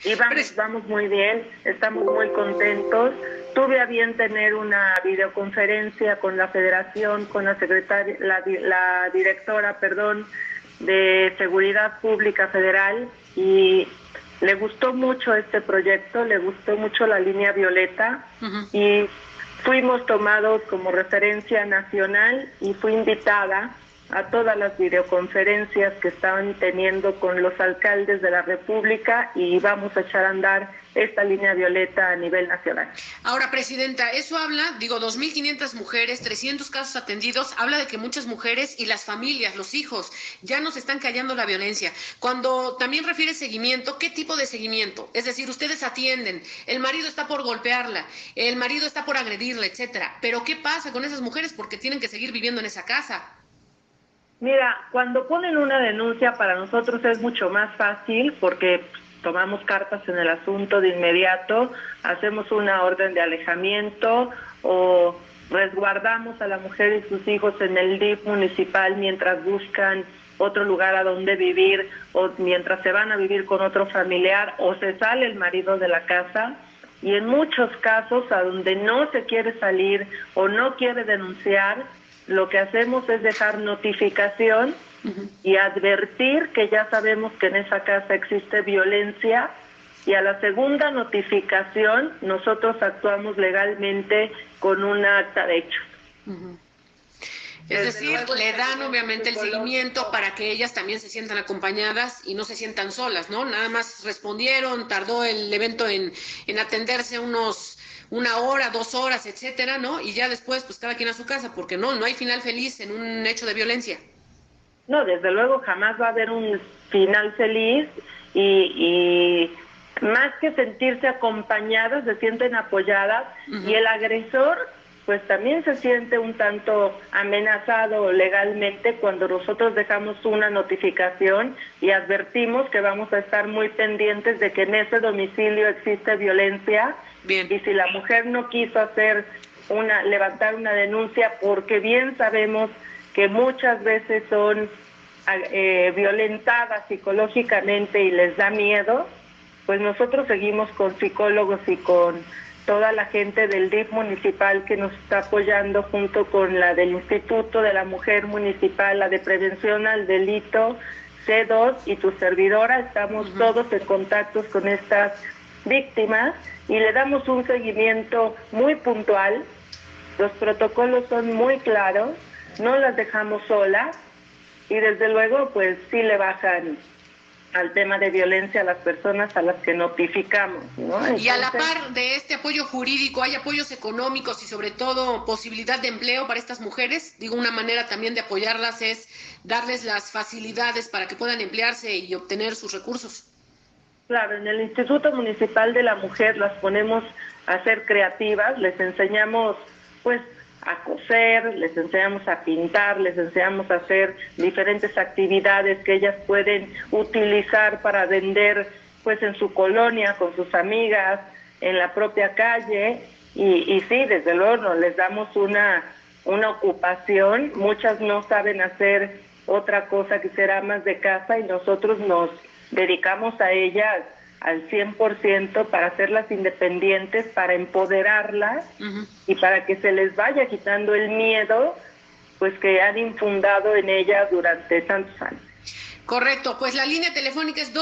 Y vamos muy bien, estamos muy contentos. Tuve a bien tener una videoconferencia con la Federación, con la secretaria, la directora, perdón, de Seguridad Pública Federal, y le gustó mucho este proyecto, le gustó mucho la línea violeta, y fuimos tomados como referencia nacional y fui invitada a todas las videoconferencias que estaban teniendo con los alcaldes de la República, y vamos a echar a andar esta línea violeta a nivel nacional. Ahora, Presidenta, eso habla, 2.500 mujeres, 300 casos atendidos, habla de que muchas mujeres y las familias, los hijos, ya nos están callando la violencia. Cuando también refiere seguimiento, ¿qué tipo de seguimiento? Es decir, ustedes atienden, el marido está por golpearla, el marido está por agredirla, etcétera. Pero ¿qué pasa con esas mujeres? Porque tienen que seguir viviendo en esa casa. Mira, cuando ponen una denuncia para nosotros es mucho más fácil porque tomamos cartas en el asunto de inmediato, hacemos una orden de alejamiento o resguardamos a la mujer y sus hijos en el DIF municipal mientras buscan otro lugar a donde vivir o mientras se van a vivir con otro familiar o se sale el marido de la casa. Y en muchos casos a donde no se quiere salir o no quiere denunciar, lo que hacemos es dejar notificación y advertir que ya sabemos que en esa casa existe violencia, y a la segunda notificación nosotros actuamos legalmente con un acta de hechos. Es decir, le dan obviamente el seguimiento para que ellas también se sientan acompañadas y no se sientan solas, ¿no? Nada más respondieron, tardó el evento en atenderse una hora, 2 horas, etcétera, ¿no? Y ya después, pues cada quien a su casa, porque no hay final feliz en un hecho de violencia. No, desde luego jamás va a haber un final feliz, y más que sentirse acompañadas, se sienten apoyadas, y el agresor pues también se siente un tanto amenazado legalmente cuando nosotros dejamos una notificación y advertimos que vamos a estar muy pendientes de que en ese domicilio existe violencia. Bien. Y si la mujer no quiso levantar una denuncia, porque bien sabemos que muchas veces son violentadas psicológicamente y les da miedo, pues nosotros seguimos con psicólogos y con toda la gente del DIF municipal que nos está apoyando, junto con la del Instituto de la Mujer Municipal, la de Prevención al Delito, C2 y tu servidora. Estamos todos en contactos con estas víctimas y le damos un seguimiento muy puntual. Los protocolos son muy claros, no las dejamos solas, y desde luego pues sí le bajan al tema de violencia a las personas a las que notificamos, ¿no? Entonces, y a la par de este apoyo jurídico, ¿hay apoyos económicos y sobre todo posibilidad de empleo para estas mujeres? Una manera también de apoyarlas es darles las facilidades para que puedan emplearse y obtener sus recursos. Claro, en el Instituto Municipal de la Mujer las ponemos a ser creativas, les enseñamos pues a coser, les enseñamos a pintar, les enseñamos a hacer diferentes actividades que ellas pueden utilizar para vender pues en su colonia, con sus amigas, en la propia calle, y sí, desde luego les damos una ocupación. Muchas no saben hacer otra cosa que ser amas de casa, y nosotros nos dedicamos a ellas al 100% para hacerlas independientes, para empoderarlas y para que se les vaya quitando el miedo pues que han infundado en ellas durante tantos años. Correcto, pues la línea telefónica es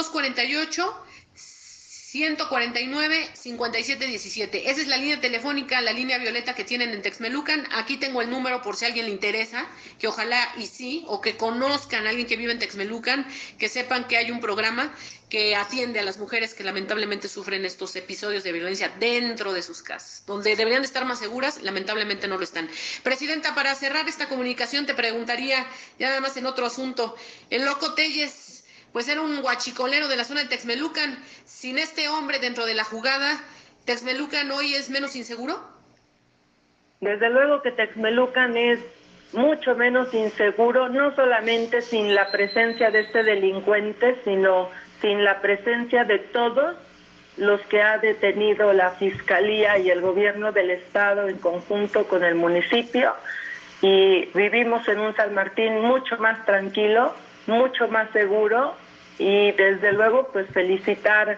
248-149-5717. Esa es la línea telefónica, la línea violeta que tienen en Texmelucan. Aquí tengo el número por si a alguien le interesa, que ojalá y sí, o que conozcan a alguien que vive en Texmelucan, que sepan que hay un programa que atiende a las mujeres que lamentablemente sufren estos episodios de violencia dentro de sus casas, donde deberían de estar más seguras, lamentablemente no lo están. Presidenta, para cerrar esta comunicación te preguntaría, ya nada más en otro asunto, el Loco Telles, pues era un guachicolero de la zona de Texmelucan. Sin este hombre dentro de la jugada, ¿Texmelucan hoy es menos inseguro? Desde luego que Texmelucan es mucho menos inseguro, no solamente sin la presencia de este delincuente, sino sin la presencia de todos los que ha detenido la Fiscalía y el gobierno del Estado en conjunto con el municipio. Y vivimos en un San Martín mucho más tranquilo, mucho más seguro, y desde luego pues felicitar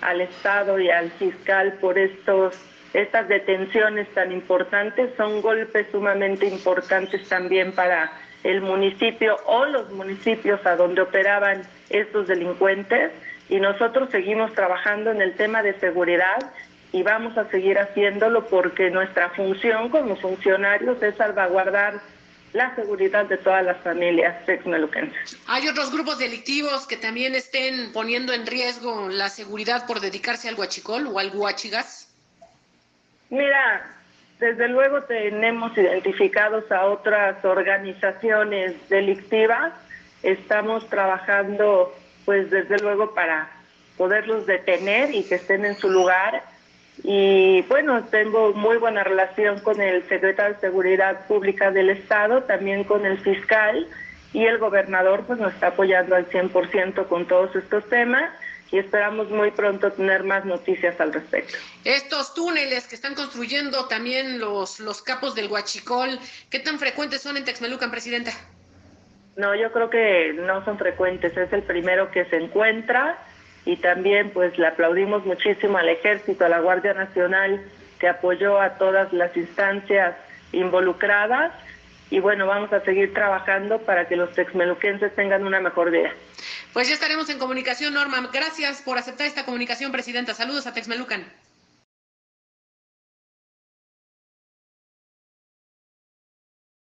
al Estado y al fiscal por estas detenciones tan importantes. Son golpes sumamente importantes también para el municipio o los municipios a donde operaban estos delincuentes, y nosotros seguimos trabajando en el tema de seguridad y vamos a seguir haciéndolo porque nuestra función como funcionarios es salvaguardar la seguridad de todas las familias texmeluquenses. ¿Hay otros grupos delictivos que también estén poniendo en riesgo la seguridad por dedicarse al huachicol o al huachigas? Mira, desde luego tenemos identificados a otras organizaciones delictivas. Estamos trabajando, pues desde luego, para poderlos detener y que estén en su lugar. Y bueno, tengo muy buena relación con el secretario de Seguridad Pública del Estado, también con el fiscal, y el gobernador pues nos está apoyando al 100% con todos estos temas, y esperamos muy pronto tener más noticias al respecto. Estos túneles que están construyendo también los capos del huachicol, ¿qué tan frecuentes son en Texmelucan, presidenta? No, yo creo que no son frecuentes, es el primero que se encuentra, y también pues le aplaudimos muchísimo al Ejército, a la Guardia Nacional, que apoyó a todas las instancias involucradas, y bueno, vamos a seguir trabajando para que los texmeluquenses tengan una mejor vida. Pues ya estaremos en comunicación, Norma. Gracias por aceptar esta comunicación, presidenta. Saludos a Texmelucan.